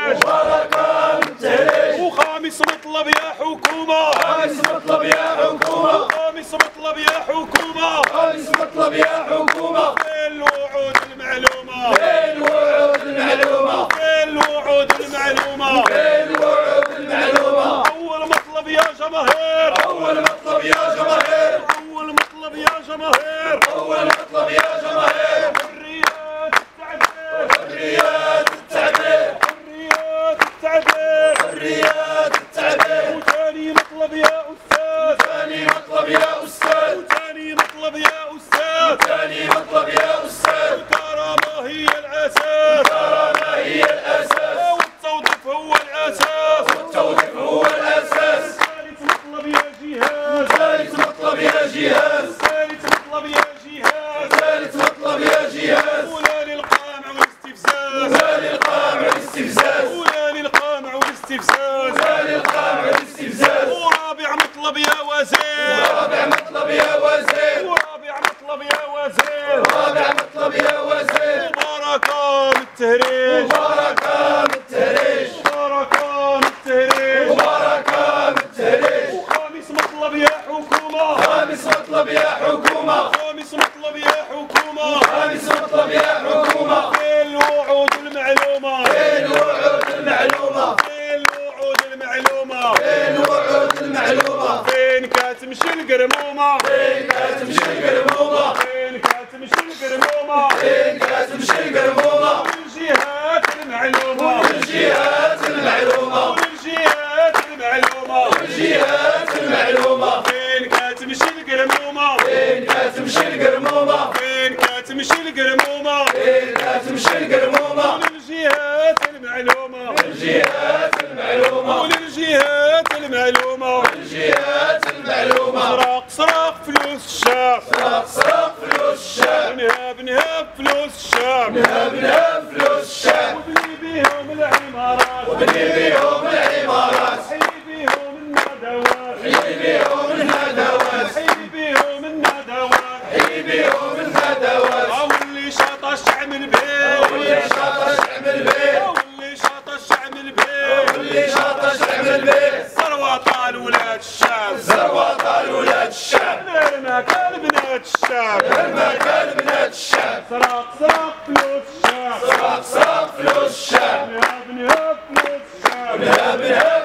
التهريج مباركة بالتهريج. وخامس مطلب يا حكومة، خامس مطلب يا حكومة، خامس مطلب يا حكومة، خامس مطلب يا حكومة. فين الوعود المعلومة، فين الوعود المعلومة، فين الوعود المعلومة، فين الوعود المعلومة. أول مطلب يا جماهير، أول مطلب يا جماهير، أول مطلب يا جماهير، أول مطلب يا جماهير. حريات التعبير، حريات التعبير، حريات التعبير، حريات التعبير. وثاني مطلب يا أستاذ، ثاني مطلب يا أستاذ، وثاني مطلب يا أستاذ، ثاني مطلب يا أستاذ. الكرامة هي الأساس، الكرامة هي الأساس، والتوظيف هو الأساس، والتوظيف هو الأساس. ثالث مطلب يا جهاز، ثالث مطلب يا جهاز، ثالث مطلب يا جهاز، ثالث مطلب يا جهاز. ولا للقمع والاستفزاز، ولا للقمع والاستفزاز، ولا للقمع والاستفزاز، ولا للقمع والاستفزاز. ورابع مطلب يا وزير، رابع مطلب يا وزير، ورابع مطلب يا وزير، رابع مطلب يا وزير. مباركة بالتهريج، مباركة بالتهريج، مباركة بالتهريج، مباركة بالتهريج. وخامس مطلب يا حكومة، خامس مطلب يا حكومة، خامس مطلب يا حكومة، خامس مطلب يا حكومة. فين الوعود المعلومة، فين الوعود المعلومة، فين الوعود المعلومة، فين الوعود المعلومة. فين كاتمشي القرمومة، فين كاتمشي القرمومة، فين كاتمشي القرمومة، فين كاتمشي القرمومة. والجهات المعلومة، والجهات المعلومة، والجهات المعلومة، والجهات المعلومة. فين كاتمشي القرمومة، فين كاتمشي القرمومة، فين كاتمشي القرمومة، فين كاتمشي القرمومة. وللجهات المعلومة، والجهات المعلومة، وللجهات المعلومة، والجهات المعلومة. سرق سرق فلوس الشعب، سرق سرق فلوس الشعب، نهب نهب فلوس الشعب، نهب نهب فلوس الشعب. وبني بيهم العمارات، وبني بيهم العمارات، حي بيهم الندوات، حي بيهم الندوات، حي بيهم الندوات، حي بيهم الندوات. واللي شاط الشعب البيت، واللي شاط الشعب البيت، واللي شاط الشعب البيت، واللي شاط الشعب البيت. ثروة طال ولاد الشعب، ثروة طال ولاد الشعب، غير ما كان بنات الشعب، المكان بنات الشعب. سرق سرق فلوس الشعب، سرق سرق فلوس الشعب، نهب نهب فلوس الشعب، نهب نهب